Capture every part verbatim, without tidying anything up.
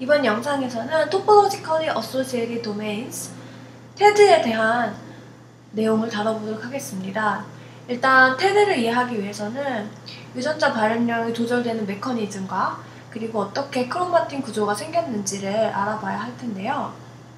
이번 영상에서는 Topologically Associated Domains, 테드에 대한 내용을 다뤄보도록 하겠습니다. 일단 테드를 이해하기 위해서는 유전자 발현량이 조절되는 메커니즘과 그리고 어떻게 크로마틴 구조가 생겼는지를 알아봐야 할 텐데요.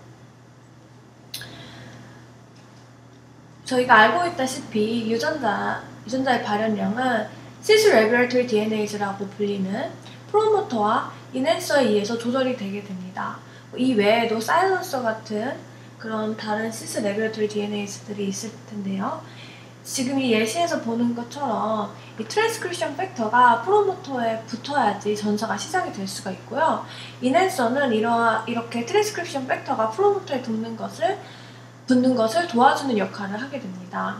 저희가 알고 있다시피 유전자, 유전자의 발현량은 시스 레귤레이터리 디엔에이즈라고 불리는 프로모터와 인핸서에 의해서 조절이 되게 됩니다. 이 외에도 사일런서 같은 그런 다른 시스 레귤레이터리 디엔에이즈들이 있을 텐데요. 지금 이 예시에서 보는 것처럼 이 트랜스크립션 팩터가 프로모터에 붙어야지 전사가 시작이 될 수가 있고요. 인핸서는 이러, 이렇게 트랜스크립션 팩터가 프로모터에 붙는 것을 붙는 것을 도와주는 역할을 하게 됩니다.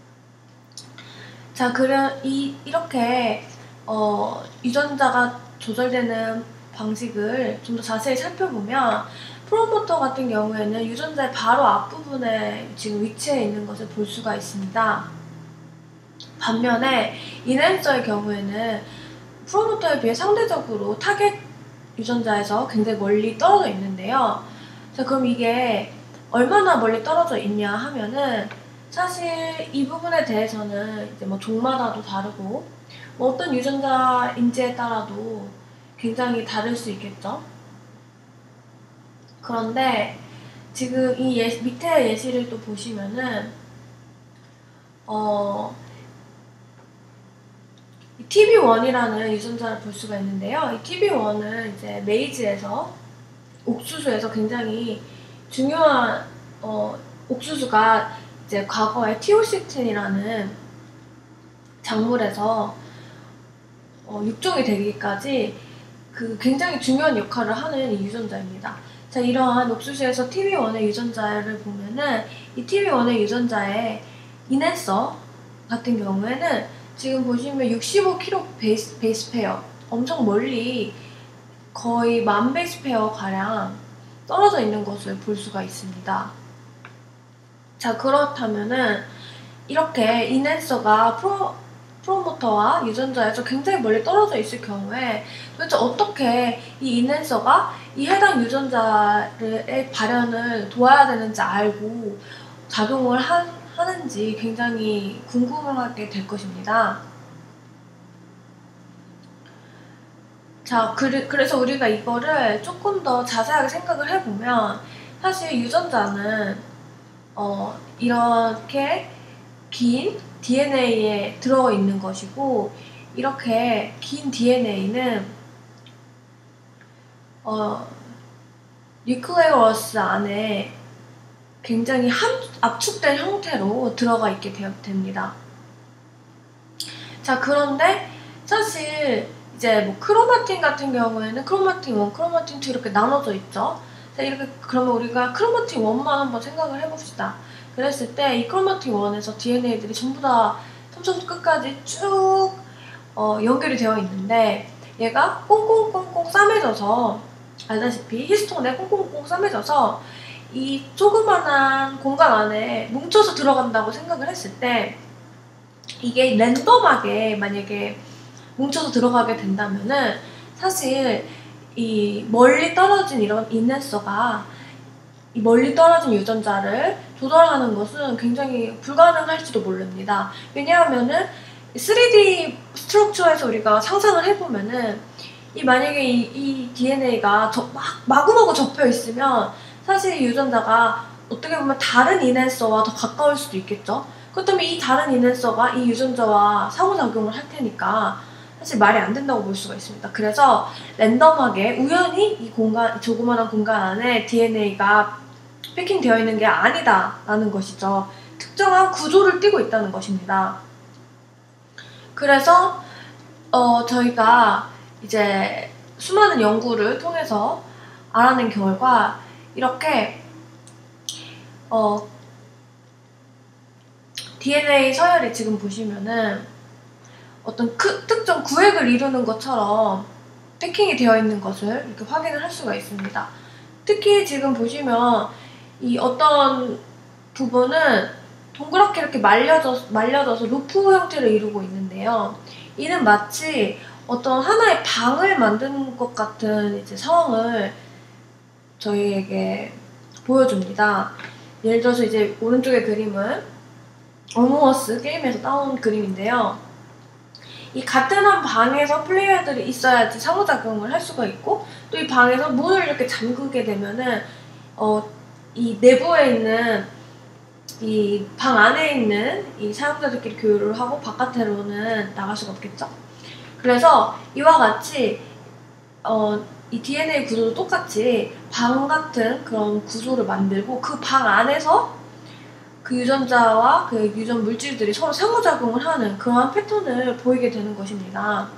자, 그럼 이 이렇게 어, 유전자가 조절되는 방식을 좀 더 자세히 살펴보면 프로모터 같은 경우에는 유전자의 바로 앞부분에 지금 위치해 있는 것을 볼 수가 있습니다. 반면에 인핸서의 경우에는 프로모터에 비해 상대적으로 타겟 유전자에서 굉장히 멀리 떨어져 있는데요. 자, 그럼 이게 얼마나 멀리 떨어져 있냐 하면은 사실 이 부분에 대해서는 이제 뭐 종마다도 다르고 뭐 어떤 유전자인지에 따라도 굉장히 다를 수 있겠죠. 그런데 지금 이 예, 밑에 예시를 또 보시면은 어, 티비원이라는 유전자를 볼 수가 있는데요. 이 티비원은 이제 메이즈에서 옥수수에서 굉장히 중요한 어, 옥수수가 이제 과거에 티오시틴이라는 작물에서 어, 육종이 되기까지 그 굉장히 중요한 역할을 하는 이 유전자입니다. 자, 이러한 옥수수에서 티비원의 유전자를 보면은 이 티비원의 유전자의 인핸서 같은 경우에는 지금 보시면 육십오 킬로그램 베이스, 베이스 페어, 엄청 멀리 거의 만 베이스 페어 가량 떨어져 있는 것을 볼 수가 있습니다. 자, 그렇다면은 이렇게 인핸서가 프로, 프로모터와 유전자에서 굉장히 멀리 떨어져 있을 경우에 도대체 어떻게 이 인핸서가 이 해당 유전자의 발현을 도와야 되는지 알고 작용을 하, 하는지 굉장히 궁금하게 될 것입니다. 자, 그래, 그래서 우리가 이거를 조금 더 자세하게 생각을 해보면 사실 유전자는 어, 이렇게 긴 디엔에이에 들어있는 것이고 이렇게 긴 디엔에이는 어, 뉴클레어스 안에 굉장히 함, 압축된 형태로 들어가 있게 되어, 됩니다. 자, 그런데 사실 이제 뭐 크로마틴 같은 경우에는 크로마틴 일, 크로마틴 이 이렇게 나눠져 있죠. 자, 이렇게 그러면 우리가 크로마틴 일만 한번 생각을 해봅시다. 그랬을 때 이 크로마틴 일에서 디엔에이들이 전부 다 처음부터 끝까지 쭉 어, 연결이 되어 있는데 얘가 꽁꽁꽁꽁 싸매져서 알다시피 히스톤에 꽁꽁꽁 싸매져서 이 조그만한 공간 안에 뭉쳐서 들어간다고 생각을 했을 때 이게 랜덤하게 만약에 뭉쳐서 들어가게 된다면은 사실 이 멀리 떨어진 이런 인핸서가 이 멀리 떨어진 유전자를 조절하는 것은 굉장히 불가능할지도 모릅니다. 왜냐하면은 쓰리디 스트럭처에서 우리가 상상을 해보면은 이 만약에 이, 이 디엔에이가 저, 막 마구마구 접혀 있으면 사실 이 유전자가 어떻게 보면 다른 인핸서와 더 가까울 수도 있겠죠. 그렇다면 이 다른 인핸서가 이 유전자와 상호작용을 할 테니까 사실 말이 안 된다고 볼 수가 있습니다. 그래서 랜덤하게 우연히 이 공간, 이 조그마한 공간 안에 디엔에이가 패킹되어 있는 게 아니다라는 것이죠. 특정한 구조를 띠고 있다는 것입니다. 그래서 어, 저희가 이제 수많은 연구를 통해서 알아낸 결과 이렇게 어, 디엔에이 서열이 지금 보시면은 어떤 크, 특정 구획을 이루는 것처럼 패킹이 되어 있는 것을 이렇게 확인을 할 수가 있습니다. 특히 지금 보시면 이 어떤 부분은 동그랗게 이렇게 말려져, 말려져서 루프 형태를 이루고 있는데요. 이는 마치 어떤 하나의 방을 만드는 것 같은 이제 상황을 저희에게 보여줍니다. 예를 들어서 이제 오른쪽의 그림은 어몽어스 게임에서 따온 그림인데요. 이 같은 한 방에서 플레이어들이 있어야지 상호작용을 할 수가 있고, 또 이 방에서 문을 이렇게 잠그게 되면은 어, 이 내부에 있는 이 방 안에 있는 이 사용자들끼리 교류를 하고 바깥으로는 나갈 수가 없겠죠. 그래서 이와 같이 어, 이 디엔에이 구조도 똑같이 방 같은 그런 구조를 만들고, 그 방 안에서 그 유전자와 그 유전 물질들이 서로 상호작용을 하는 그러한 패턴을 보이게 되는 것입니다.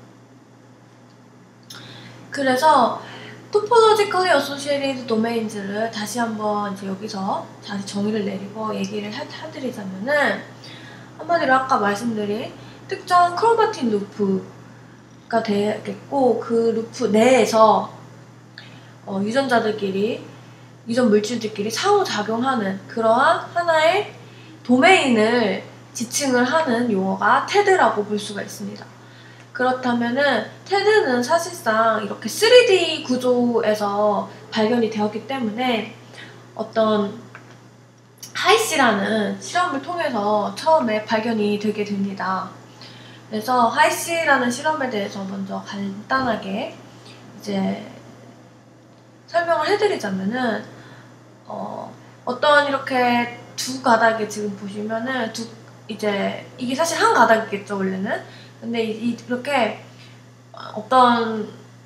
그래서 Topologically Associated Domains를 다시 한번 이제 여기서 다시 정의를 내리고 얘기를 해드리자면은, 한마디로 아까 말씀드린 특정 크로마틴 루프가 되겠고, 그 루프 내에서 어, 유전자들끼리 유전 물질들끼리 상호작용하는 그러한 하나의 도메인을 지칭을 하는 용어가 테드라고 볼 수가 있습니다. 그렇다면은 테드는 사실상 이렇게 쓰리디 구조에서 발견이 되었기 때문에 어떤 하이씨라는 실험을 통해서 처음에 발견이 되게 됩니다. 그래서 하이씨라는 실험에 대해서 먼저 간단하게 이제 설명을 해드리자면은, 어, 어떤 이렇게 두 가닥에 지금 보시면은 두, 이제 이게 사실 한 가닥이겠죠 원래는. 근데 이, 이렇게 어떤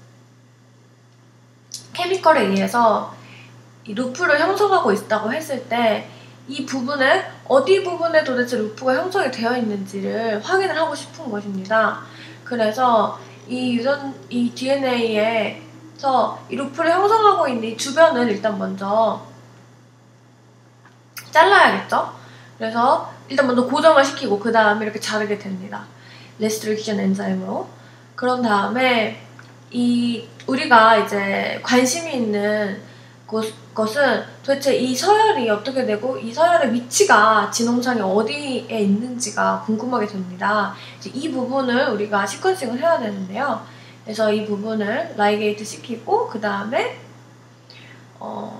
케미컬에 의해서 이 루프를 형성하고 있다고 했을 때, 이 부분에 어디 부분에 도대체 루프가 형성이 되어 있는지를 확인을 하고 싶은 것입니다. 그래서 이 유전 이 디엔에이에 그래서 이 루프를 형성하고 있는 이 주변을 일단 먼저 잘라야겠죠? 그래서 일단 먼저 고정을 시키고 그 다음에 이렇게 자르게 됩니다. restriction 엔자임으로. 그런 다음에 이 우리가 이제 관심이 있는 것, 것은 도대체 이 서열이 어떻게 되고 이 서열의 위치가 지nom상에 어디에 있는지가 궁금하게 됩니다. 이제 이 부분을 우리가 시퀀싱을 해야 되는데요. 그래서 이 부분을 라이게이트 시키고 그 다음에 어,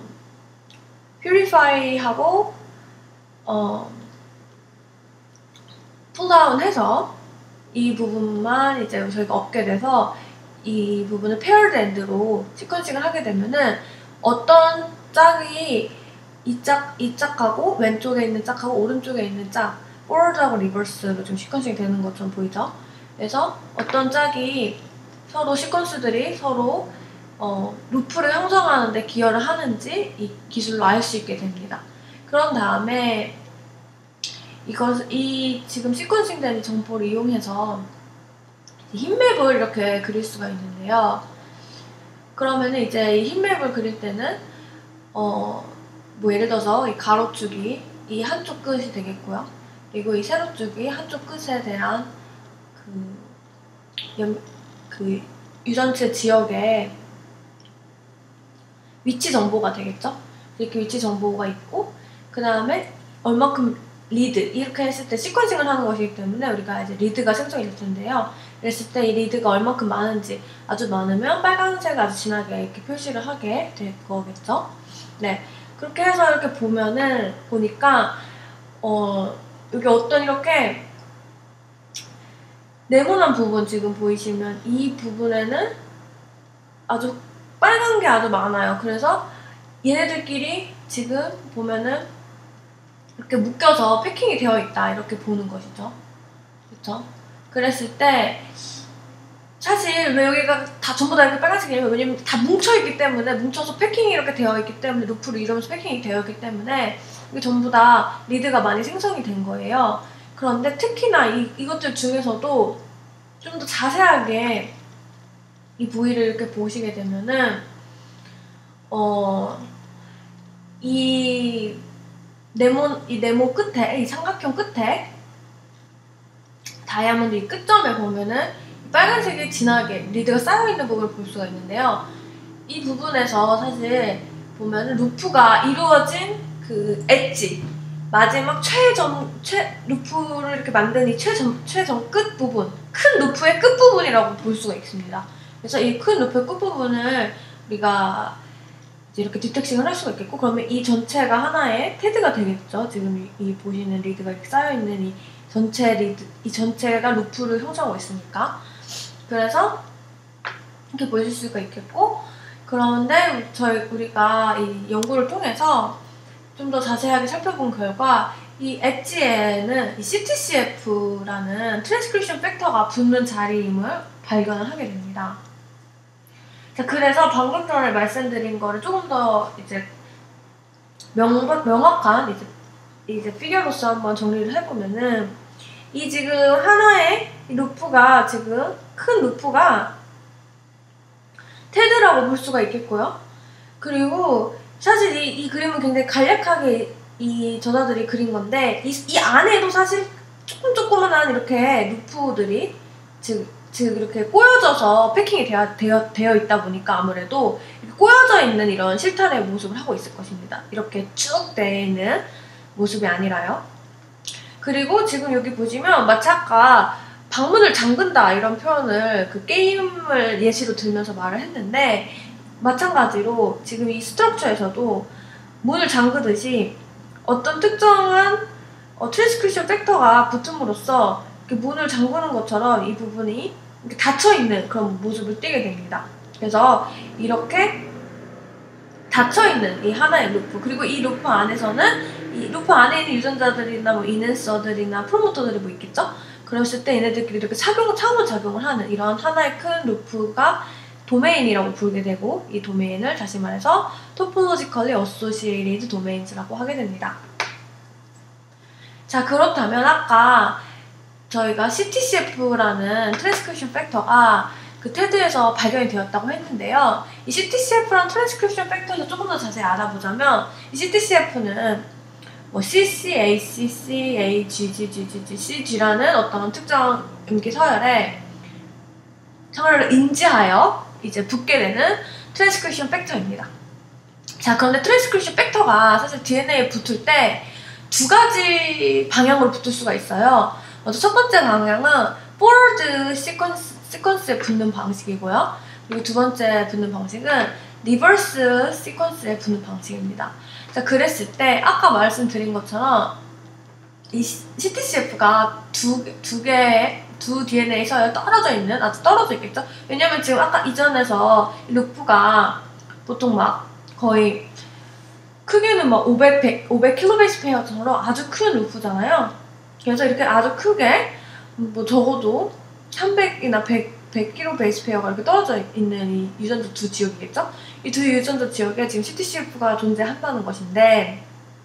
퓨리파이하고 어, 풀다운 해서 이 부분만 이제 저희가 얻게 돼서 이 부분을 페어드 엔드로 시퀀싱을 하게 되면은 어떤 짝이 이 짝, 이 짝하고 왼쪽에 있는 짝하고 오른쪽에 있는 짝, 포워드하고 리버스로 좀 시퀀싱이 되는 것처럼 보이죠? 그래서 어떤 짝이 서로 시퀀스들이 서로 어, 루프를 형성하는 데 기여를 하는지 이 기술로 알 수 있게 됩니다. 그런 다음에 이것, 이 지금 시퀀싱 된 정보를 이용해서 힙맵을 이렇게 그릴 수가 있는데요. 그러면 이제 이 힙맵을 그릴 때는 어, 뭐 예를 들어서 이 가로축이 이 한쪽 끝이 되겠고요. 그리고 이 세로축이 한쪽 끝에 대한 그, 연, 그 유전체 지역의 위치 정보가 되겠죠. 이렇게 위치 정보가 있고, 그 다음에 얼마큼 리드 이렇게 했을 때 시퀀싱을 하는 것이기 때문에 우리가 이제 리드가 생성이 될 텐데요. 그랬을 때 이 리드가 얼마큼 많은지, 아주 많으면 빨간색 아주 진하게 이렇게 표시를 하게 될 거겠죠. 네, 그렇게 해서 이렇게 보면은 보니까 어 여기 어떤 이렇게 네모난 부분 지금 보이시면 이 부분에는 아주 빨간 게 아주 많아요. 그래서 얘네들끼리 지금 보면은 이렇게 묶여서 패킹이 되어 있다 이렇게 보는 것이죠. 그렇죠? 그랬을 때 사실 왜 여기가 다 전부 다 이렇게 빨간색이냐면, 왜냐면 다 뭉쳐있기 때문에, 뭉쳐서 패킹이 이렇게 되어 있기 때문에, 루프를 이루면서 패킹이 되어 있기 때문에 이게 전부 다 리드가 많이 생성이 된 거예요. 그런데 특히나 이, 이것들 중에서도 좀 더 자세하게 이 부위를 이렇게 보시게 되면은 어, 이 네모, 이 네모 끝에, 이 삼각형 끝에 다이아몬드 이 끝점에 보면은 빨간색이 진하게 리드가 쌓여있는 부분을 볼 수가 있는데요. 이 부분에서 사실 보면은 루프가 이루어진 그 엣지, 마지막 최점, 최, 루프를 이렇게 만든 이 최점, 최점 끝 부분, 큰 루프의 끝 부분이라고 볼 수가 있습니다. 그래서 이 큰 루프의 끝 부분을 우리가 이제 이렇게 디텍싱을 할 수가 있겠고, 그러면 이 전체가 하나의 테드가 되겠죠. 지금 이, 이 보시는 리드가 이렇게 쌓여있는 이 전체 리드, 이 전체가 루프를 형성하고 있으니까. 그래서 이렇게 보실 수가 있겠고, 그런데 저희 우리가 이 연구를 통해서 좀 더 자세하게 살펴본 결과 이 엣지에는 이 씨티씨에프라는 트랜스크립션 팩터가 붙는 자리임을 발견을 하게 됩니다. 자, 그래서 방금 전에 말씀드린 거를 조금 더 이제 명, 명확한 이제, 이제 피겨로서 한번 정리를 해보면은, 이 지금 하나의 루프가, 지금 큰 루프가 테드라고 볼 수가 있겠고요. 그리고 사실 이, 이 그림은 굉장히 간략하게 이 저자들이 그린 건데, 이, 이 안에도 사실 조금 조그만한 이렇게 루프들이 즉, 즉 이렇게 꼬여져서 패킹이 되어, 되어, 되어 있다 보니까 아무래도 이렇게 꼬여져 있는 이런 실타래 모습을 하고 있을 것입니다. 이렇게 쭉 되어 있는 모습이 아니라요. 그리고 지금 여기 보시면 마치 아까 방문을 잠근다 이런 표현을 그 게임을 예시로 들면서 말을 했는데, 마찬가지로 지금 이 스트럭처에서도 문을 잠그듯이 어떤 특정한 어, 트랜스크립션 팩터가 붙음으로써 이렇게 문을 잠그는 것처럼 이 부분이 이렇게 닫혀있는 그런 모습을 띠게 됩니다. 그래서 이렇게 닫혀있는 이 하나의 루프, 그리고 이 루프 안에서는 이 루프 안에 있는 유전자들이나 뭐 이넨서들이나 프로모터들이 뭐 있겠죠? 그랬을 때 얘네들끼리 이렇게 작용, 상호작용을 하는 이런 하나의 큰 루프가 도메인이라고 부르게 되고, 이 도메인을 다시 말해서 Topologically Associated Domains라고 하게 됩니다. 자, 그렇다면 아까 저희가 씨티씨에프라는 트랜스크립션 팩터가 그 테드에서 발견이 되었다고 했는데요. 이 씨티씨에프라는 트랜스크립션 팩터에서 조금 더 자세히 알아보자면, 이 씨티씨에프는 뭐 씨씨에이, 씨씨에이, 지지지지지, 씨지라는 어떤 특정 염기 서열에 서열을 인지하여 이제 붙게 되는 트랜스크립션 팩터입니다. 자, 그런데 트랜스크립션 팩터가 사실 디엔에이에 붙을 때 두 가지 방향으로 붙을 수가 있어요. 먼저 첫 번째 방향은 forward sequence, sequence에 붙는 방식이고요. 그리고 두 번째 붙는 방식은 reverse sequence에 붙는 방식입니다. 자, 그랬을 때 아까 말씀드린 것처럼 이 씨티씨에프가 두, 두 개의 두 디엔에이 서열 떨어져 있는, 아주 떨어져 있겠죠? 왜냐면 지금 아까 이전에서 루프가 보통 막 거의 크기는 막 오백, 백, 오백 킬로베이스 페어처럼 아주 큰 루프잖아요. 그래서 이렇게 아주 크게 뭐 적어도 삼백이나 백, 백 킬로베이스 페어가 이렇게 떨어져 있는 이 유전자 두 지역이겠죠? 이 두 유전자 지역에 지금 씨티씨에프가 존재한다는 것인데,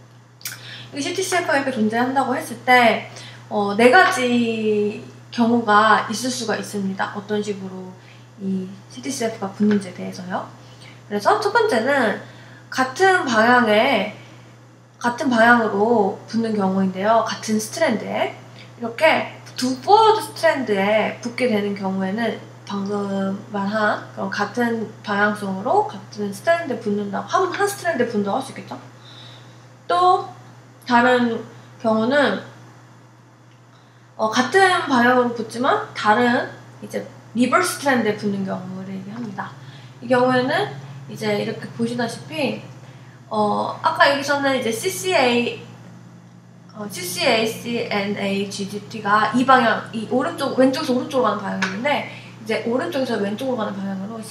이 씨티씨에프가 이렇게 존재한다고 했을 때 어, 네 가지 경우가 있을 수가 있습니다. 어떤 식으로 이 씨티씨에프가 붙는지에 대해서요. 그래서 첫 번째는 같은 방향에 같은 방향으로 붙는 경우인데요. 같은 스트랜드에 이렇게 두 포워드 스트랜드에 붙게 되는 경우에는 방금 말한 그런 같은 방향성으로 같은 스트랜드에 붙는다고, 한, 한 스트랜드에 붙는다고 할 수 있겠죠. 또 다른 경우는 어, 같은 방향으로 붙지만 다른 이제 리버스 스트랜드에 붙는 경우를 얘기합니다. 이 경우에는 이제 이렇게 보시다시피 어, 아까 여기서는 이제 씨씨에이 어, 씨씨에이씨엔에이지지티가 이 방향, 이 오른쪽, 왼쪽에서 오른쪽으로 가는 방향인데, 이제 오른쪽에서 왼쪽으로 가는 방향으로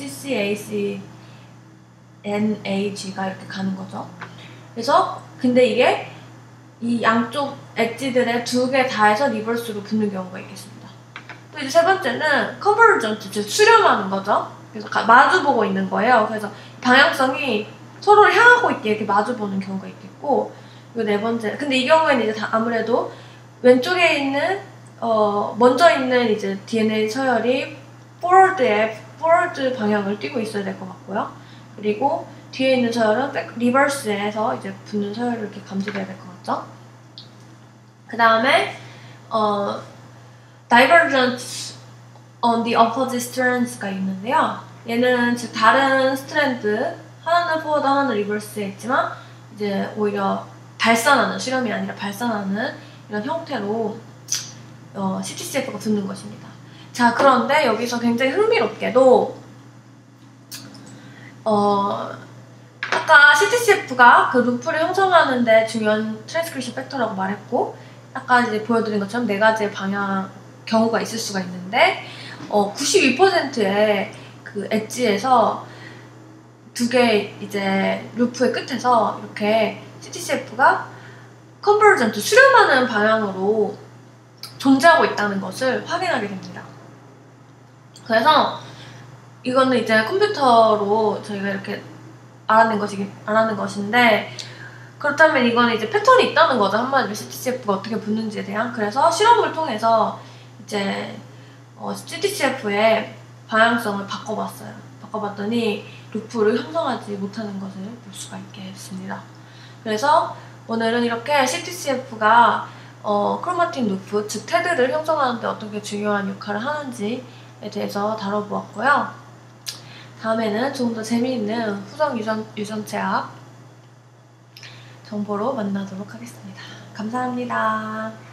씨씨에이씨엔에이지가 이렇게 가는 거죠. 그래서 근데 이게 이 양쪽 엣지들의 두 개 다 해서 리버스로 붙는 경우가 있겠습니다. 또 이제 세 번째는 컨버전트, 즉 수렴하는 거죠. 그래서 마주보고 있는 거예요. 그래서 방향성이 서로를 향하고 있게 이렇게 마주보는 경우가 있겠고, 그리고 네 번째, 근데 이 경우에는 이제 다 아무래도 왼쪽에 있는 어 먼저 있는 이제 디엔에이 서열이 포워드에 포워드 방향을 띄고 있어야 될 것 같고요. 그리고 뒤에 있는 서열은 백 리버스에서 이제 붙는 서열을 이렇게 감지해야 될 것 같죠. 그 다음에 어 divergence on the opposite strands가 있는데요. 얘는 즉 다른 스트랜드, 하나는 포워드, 하나는 리버스에 있지만 이제 오히려 발산하는, 수렴이 아니라 발산하는 이런 형태로 어, 씨티씨에프가 붙는 것입니다. 자, 그런데 여기서 굉장히 흥미롭게도 어, 아까 아까 씨티씨에프가 그 루프를 형성하는데 중요한 트랜스크립션 팩터라고 말했고, 아까 이제 보여드린 것처럼 네 가지의 방향 경우가 있을 수가 있는데, 어, 구십이 퍼센트의 그 엣지에서 두 개 이제 루프의 끝에서 이렇게 씨티씨에프가 컨버전트 수렴하는 방향으로 존재하고 있다는 것을 확인하게 됩니다. 그래서 이거는 이제 컴퓨터로 저희가 이렇게 알아낸 것이 알아낸 것인데, 그렇다면 이거는 이제 패턴이 있다는 거죠. 한마디로 씨티씨에프가 어떻게 붙는지에 대한. 그래서 실험을 통해서 이제 어, 씨티씨에프의 방향성을 바꿔봤어요. 바꿔봤더니 루프를 형성하지 못하는 것을 볼 수가 있게 했습니다. 그래서 오늘은 이렇게 씨티씨에프가 어, 크로마틱 루프, 즉 테드를 형성하는 데 어떻게 중요한 역할을 하는지에 대해서 다뤄보았고요. 다음에는 좀 더 재미있는 후성 유전, 유전체학 정보로 만나도록 하겠습니다. 감사합니다.